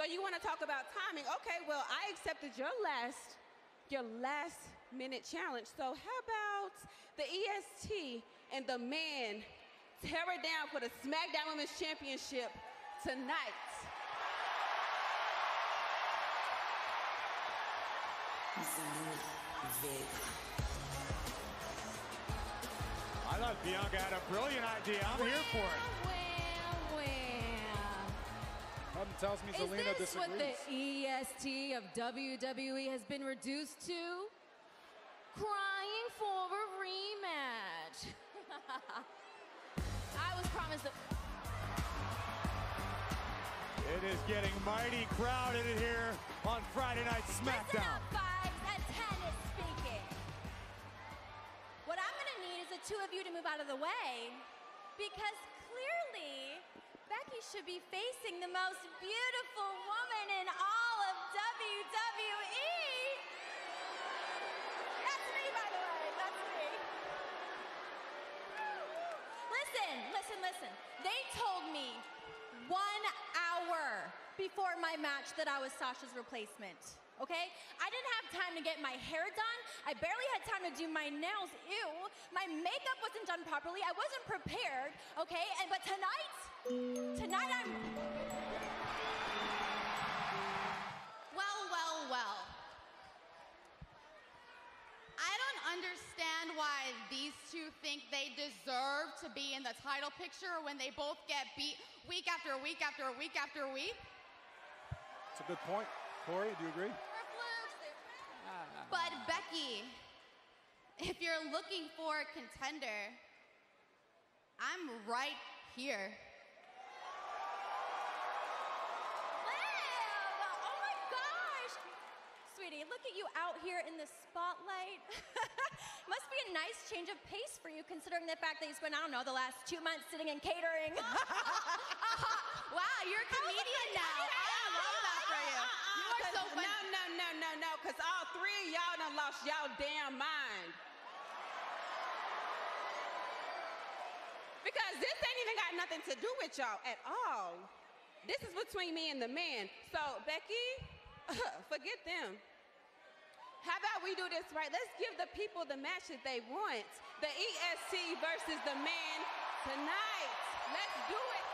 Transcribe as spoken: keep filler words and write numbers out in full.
So you want to talk about timing? Okay, well, I accepted your last, your last minute challenge. So how about the E S T and the men tear it down for the SmackDown Women's Championship tonight? I thought Bianca had a brilliant idea. I'm well, here for it. Well, well. Something tells me Zelina disagrees. Is this what the E S T of W W E has been reduced to? Crying for a rematch. I was promised that... It is getting mighty crowded in here on Friday Night SmackDown. Listen up, Fives, and Ten is speaking. What I'm gonna need is the two of you to move out of the way, because clearly Becky should be facing the most beautiful woman in all of W W E. That's me, by the way, that's me. Listen, listen, listen. They told me one hour before my match that I was Sasha's replacement, okay? I didn't have time to get my hair done. I barely had time to do my nails. Ew. My makeup wasn't done properly. I wasn't prepared, okay? And but tonight, tonight I'm... Well, well, well. I don't understand why these two think they deserve to be in the title picture when they both get beat week after week after week after week. That's a good point. Corey, do you agree? But Becky, if you're looking for a contender, I'm right here. Sweetie, look at you out here in the spotlight. Must be a nice change of pace for you, considering the fact that you spent, I don't know, the last two months sitting in catering. Wow, you're a comedian now. I love that for you. You are so fun. No, no, no, no, no, because all three of y'all done lost y'all damn mind. Because this ain't even got nothing to do with y'all at all. This is between me and the man. So, Becky, forget them. How about we do this right? Let's give the people the match that they want. The E S T versus the man tonight. Let's do it.